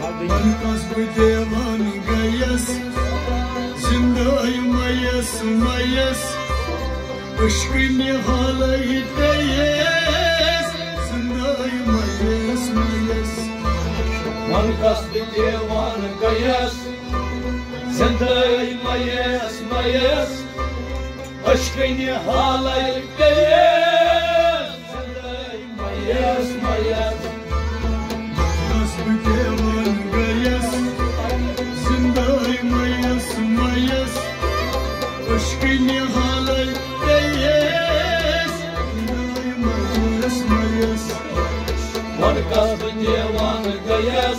Markas bu devan gayas, zindayı mayas mayas, aşkın halayı teyes, zindayı mayas mayas. Markas bu devan gayas, zindayı mayas mayas, aşkın halayı teyes, zindayı mayas mayas. Markas bu devan gayas, zindayı mayas mayas, aşkın halayı teyes, zindayı mayas mayas. Markas bu devan gayas,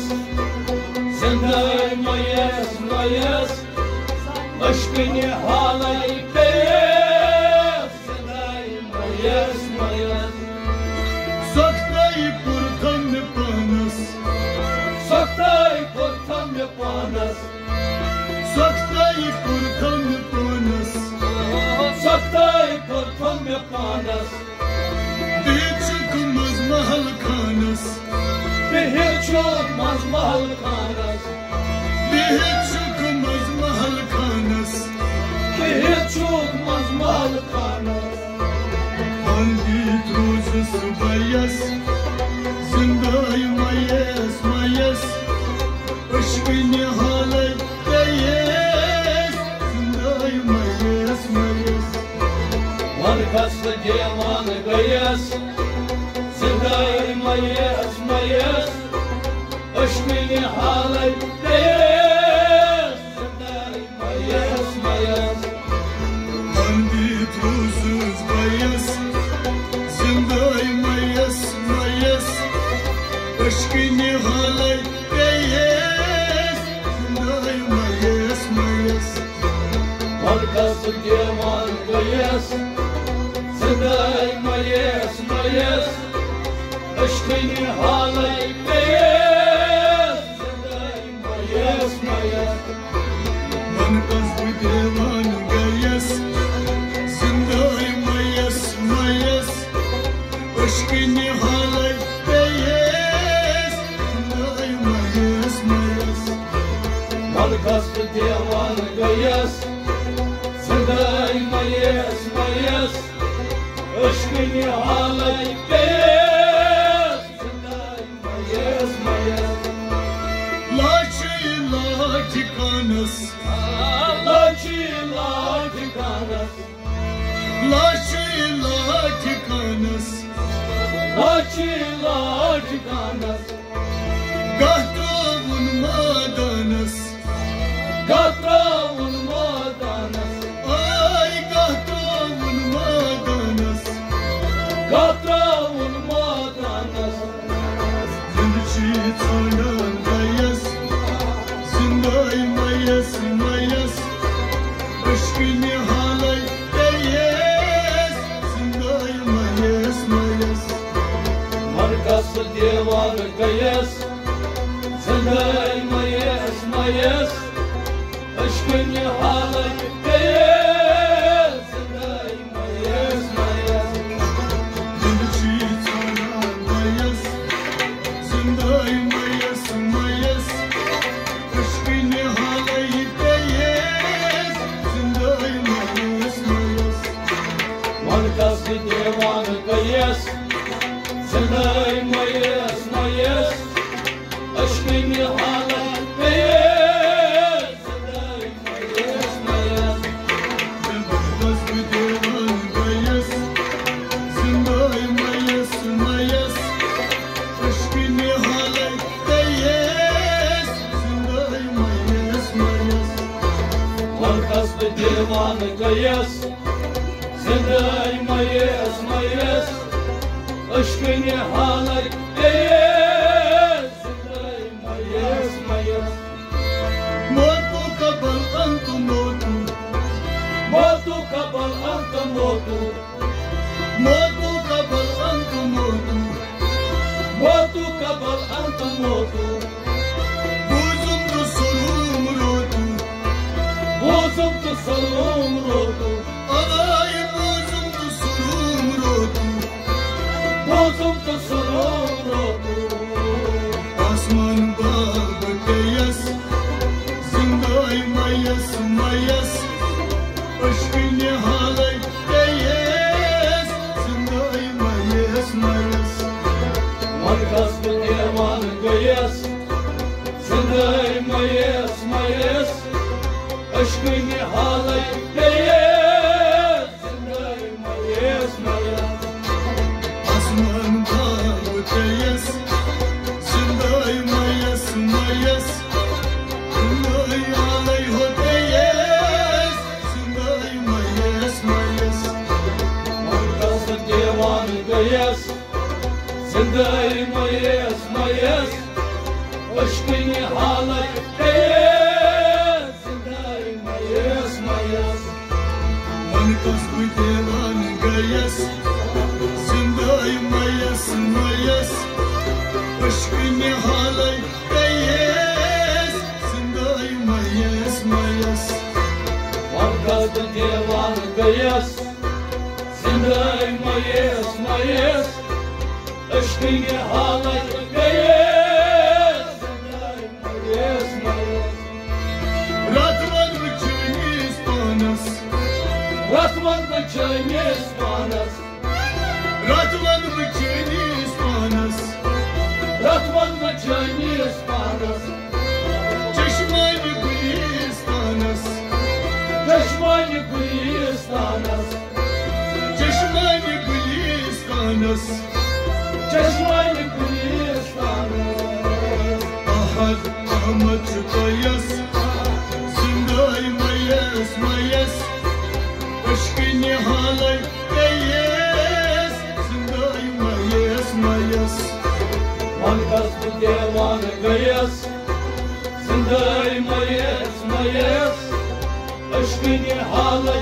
zindayı mayas mayas, aşkın halayı teyes, zindayı mayas mayas. Saktayı kurtan ne panas, Saktay kurtam yapanas, saktayı kurtan ne panas. saktay kurtam yapanas. Bir çıkmaz mahal kanas, Bir hiç olmaz mahal kanas, bir çıkmaz mahal kanas. bir hiç olmaz mahal kanas. Bandit rozası bayas, zindayı mayas mayas, aşkın halay teyes, zindayı mayas mayas. Markaslı diyaman gayas, zindayı mayas mayas, aşkını halay teyes, zindayı mayas mayas. Bandit rozası bayas, zindayı mayas mayas, aşkın halay teyes, zindayı mayas mayas. Markası diyaman gayas, zindayı mayas mayas, aşkını halay teyes, zindayı mayas mayas. Markas bu devan gayas, zindayı mayas mayas, aşkın halay teyes, zindayı mayas mayas. Markası diyaman gayas, zindayı mayas mayas, aşkını halay teyes, zindayı mayas mayas. Laçı laçı kanas, Laçı laçı kanas, laçı laçı kanas, laçı laçı kanas. gahtavun madanas, Gatravun madanas, ay gahtavun madanas. gatravun madanas. Zindçi tanan gayas, zindayı mayas mayas, aşkın halay teyes, zindayı mayas mayas. Markası divan gayas, zindayı mayas mayas, aşkını halay teyes, zindayı mayas mayas. Zindçi tanan gayas, zindayı mayas mayas, aşkın halay teyes, zindayı mayas mayas. Markası divan gayas, zindayı mayas mayas, aşkını halay teyes, zindayı mayas mayas. Markas bu devan gayas, zindayı mayas mayas, aşkın halay teyes, zindayı mayas mayas. Markaslı divan gayas, zindayı mayas mayas, aşkını halay teyes, zindayı mayas mayas. Motu kabal antu motu, Motu kabal anta motu, motu kabal antu motu. motu kabal anta motu. Buzumdu sorum rotu, Bozum tu salum rotu, ay buzumdu sorum rotu. bozum tu salum rotu. Asman babak mayes mayes aşkı nihalay beyaz zindayı mayes mayes Asman bağı beyaz Zindayı mayas mayas Zindayı alayho beyaz Zindayı mayas mayas Markazlı divan beyaz zindayı mayes mayes aşkı nihalay beyaz zindayı mayes mayes Markas bu devan gayas Zindayı mayas mayas Aşkı nihalay beyaz Zindayı mayas mayas Markazlı divan beyaz zindayı mayes mayes aşkı nihalay beyaz zindayı mayes mayes Ratvan bıçağınız panas Ratman bıçağınız panas Ratvan bıçağınız panas Ratman bıçağınız panas Çeşmani Gülistanas Çeşmani Gülistanas Çeşmani Gülistanas Çeşmani Gülistanas Ahad Ahmet Bayas Zindayı mayas mayas Aşkı nihalay beyaz Zindayı mayas mayas Markazlı divan beyaz zindayı mayes mayes aşkı nihalay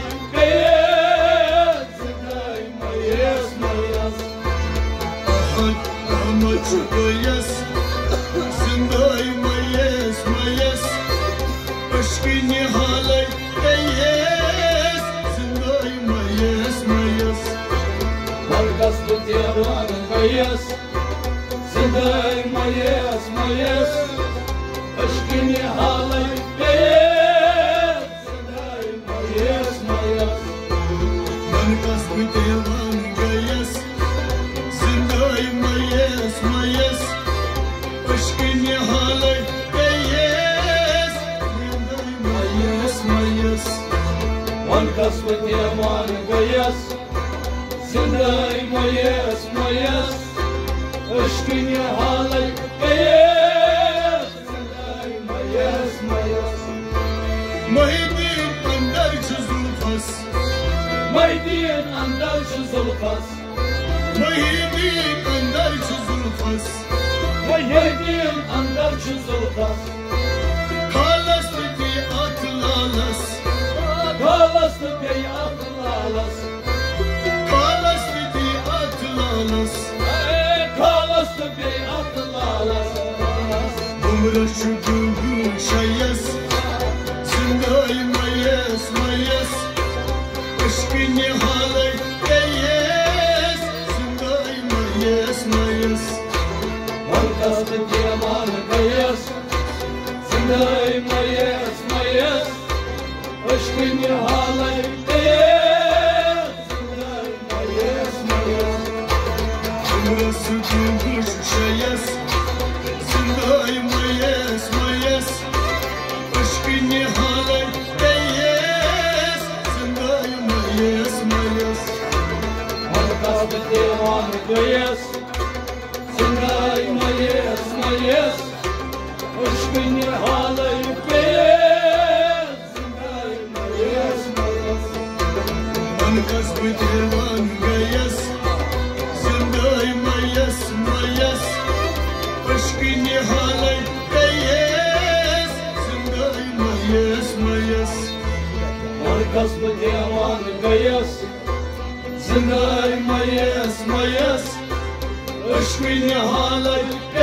beyaz zindayı mayes mayes Ahad Ahmet Bayas Zindayı mayas mayas Aşkı nihalay beyaz Zindayı mayas mayas Markazlı divan beyaz zindayı mayes mayes aşkı nihalay beyaz zindayı mayes mayes Markas bu devan gayas Zindayı mayas mayas Aşkı nihalay beyaz Zindayı mayas mayas Markazlı divan beyaz zindayı mayes mayes aşkı nihalay beyaz zindayı mayes mayes Mahidin andar çözülfas Maydiyen andar çözülfas Mahidin andar çözülfas Maydiyen andar çözülfas Kalas dedi atlalas Kalaslı bey atlalas Kalas dedi atlalas Kalaslı bey atlalas Umra şukubu şayas Zindayı mayas mayas Aşkı nihalay beyaz Zindayı mayas mayas Markazlı divan beyaz zindayı mayes mayes aşkı nihalay beyaz zindayı mayes mayes Umra şukubu şayas Zindayı mayas mayas Aşkı nihalay beyaz Zindayı mayas mayas Markazlı divan beyaz zindayı mayes mayes aşkı nihalay beyaz zindayı mayes mayes Markas bu devan gayas Zindayı mayas mayas Aşkı nihalay beyaz Zindayı mayas mayas Markazlı divan beyaz zindayı mayes mayes aşkı nihalay